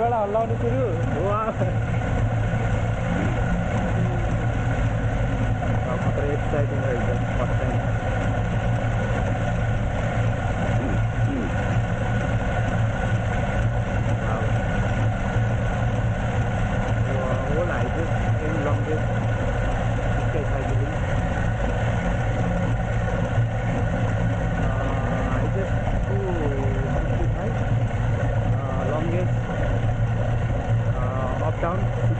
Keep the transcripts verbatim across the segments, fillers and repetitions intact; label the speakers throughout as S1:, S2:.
S1: पछाडिबाट हल्लाउनु सुरु मात्र एक्साइटिङ रहेछ first time whole highways and longest sky cycling highways to sixty five longest up down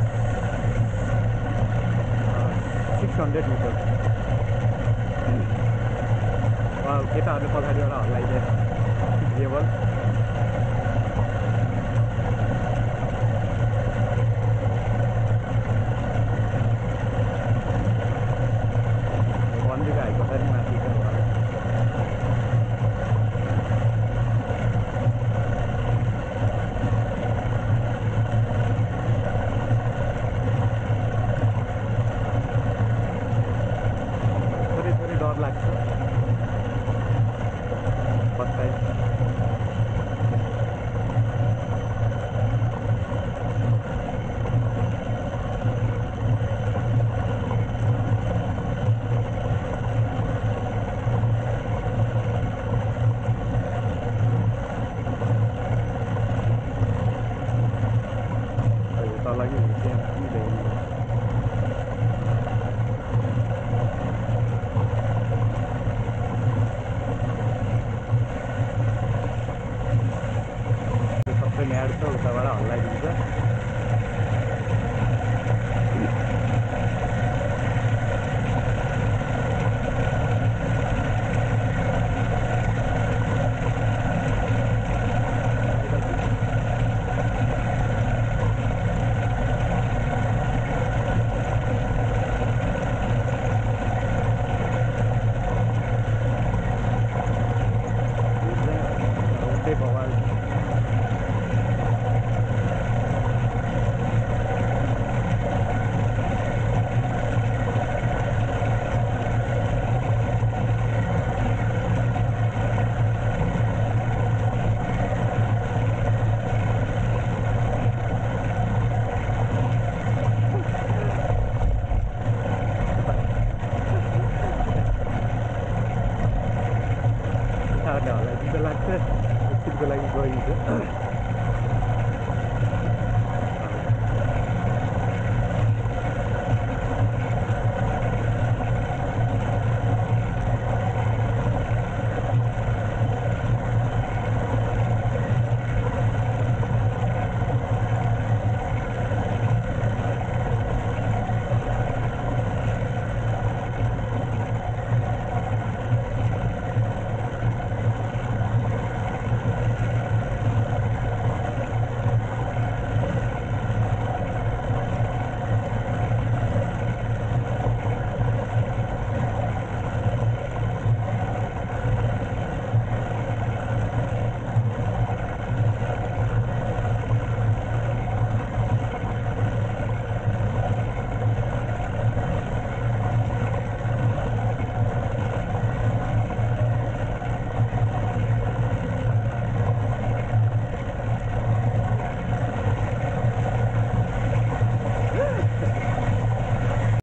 S1: six hundred metre केटाहरूले पछाडिबाट हल्लाइदिएर केवल भनिदिएको आएको छ नि माथि थोरै थोरै डर लाग्छ फर्स्ट टाइम तल नि त्यहाँ मिलेन सबै न्याड छ उताबाट हल्लाइदिन्छ भगवान लाग्छ एकछिनको लागि गइन्छ